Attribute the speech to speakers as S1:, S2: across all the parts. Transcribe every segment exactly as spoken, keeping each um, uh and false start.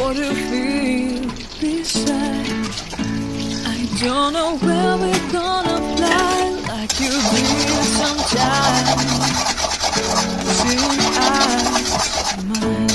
S1: what you feel beside. I don't know where we're gonna fly, like you did sometimes. Seeing eyes of mine.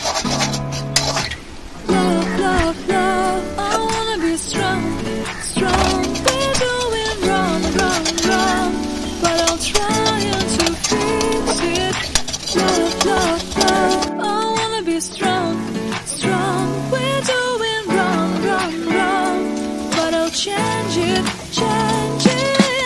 S1: Love, love, love, I wanna be strong, strong. We're doing wrong, wrong, wrong, but I'm trying to fix it. Love, love, love, I wanna be strong, strong. We're doing wrong, wrong, wrong, but I'll change it, change it.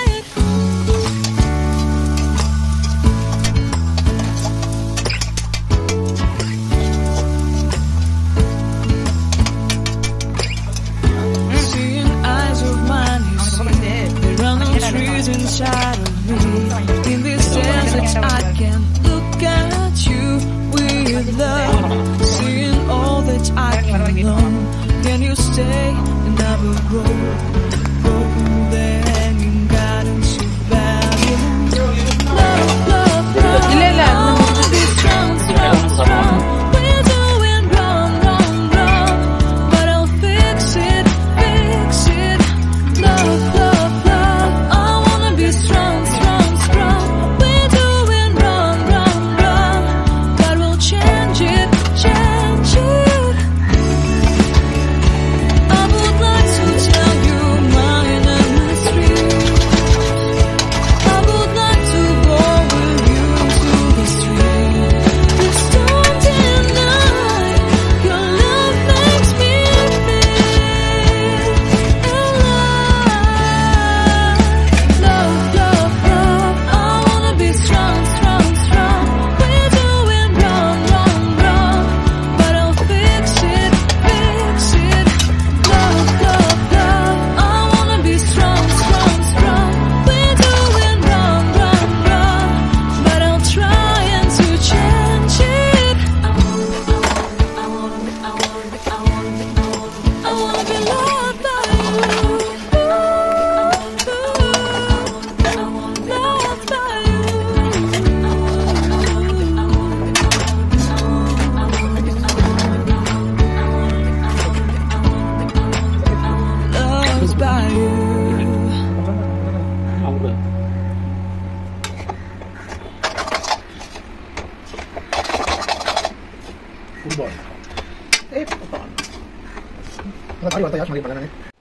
S1: Seeing eyes of mine, you see, there are no trees inside of me. In this sense that I can look at you with love. Seeing all that I can learn. Can you stay and I will grow? Grow the hanging gardens of value. Love, love, love, I wanna be strong, strong, strong. We're doing wrong, wrong, wrong, but I'll fix it, fix it. Love, love, love, I wanna be strong, strong, strong. We're doing wrong, wrong, wrong, but we'll change it, change it. I would like to tell you my endless dream. I would like to go with you to the street. Please don't deny, your love makes me feel alive. Love, love, love, I wanna be strong, strong, strong. We're doing wrong, wrong, wrong, but I'll fix it, fix it. Love, love, love, I wanna be strong, strong, strong. We're doing wrong, wrong, wrong, but I'm trying to change it. I wanna be, I wanna be, I wanna be, I wanna be, I wanna be loved by you. Loved by you. Loved by you.
S2: Full ball. Eh, buon. Allora, guarda, io faccio una rimane.